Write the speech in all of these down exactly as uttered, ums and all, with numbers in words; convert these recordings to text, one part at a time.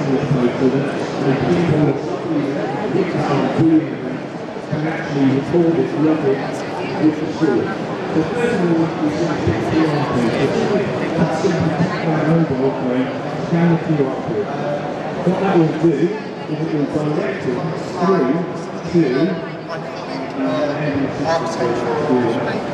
so that the people which are doing can actually record it, log it, with the tool. So first of all, we want to pick the R code. That's simply tap on a mobile phone, scan the Q R code. What that will do is it will direct it through to uh, architecture.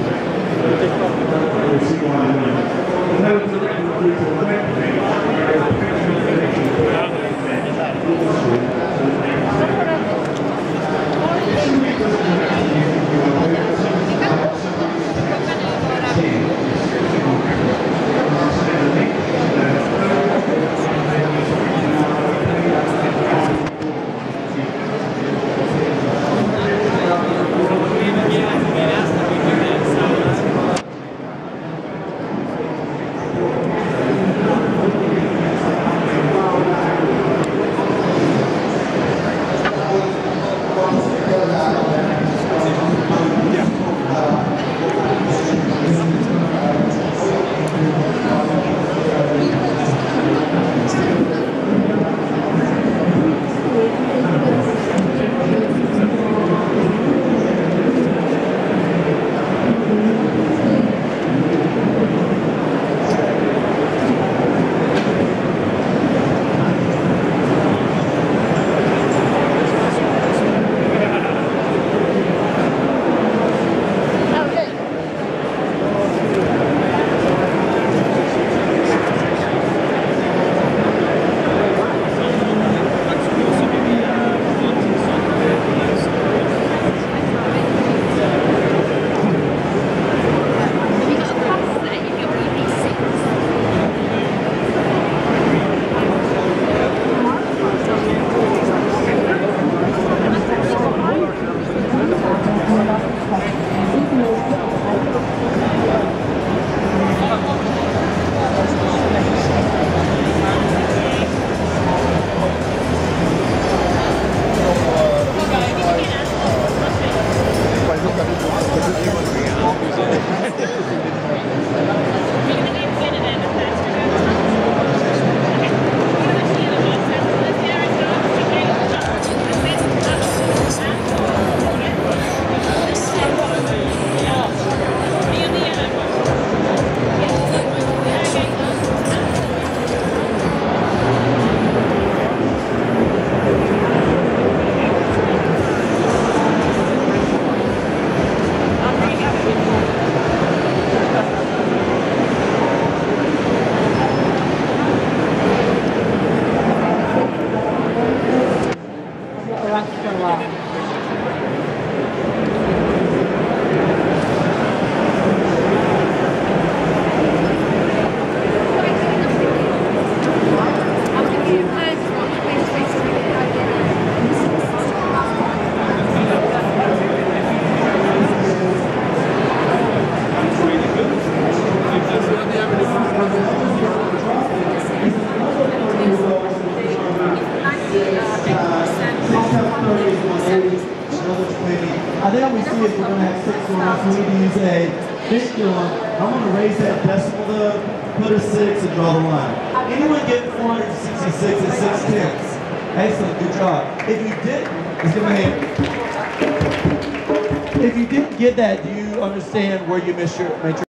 I think what we see is we're going to have six one, so we need to use a big one. I'm going to raise that decimal to put a six and draw the line. Anyone get four hundred sixty-six and six tenths? Excellent, good job. If you didn't, let's give me a hand. If you didn't get that, do you understand where you missed your matrix?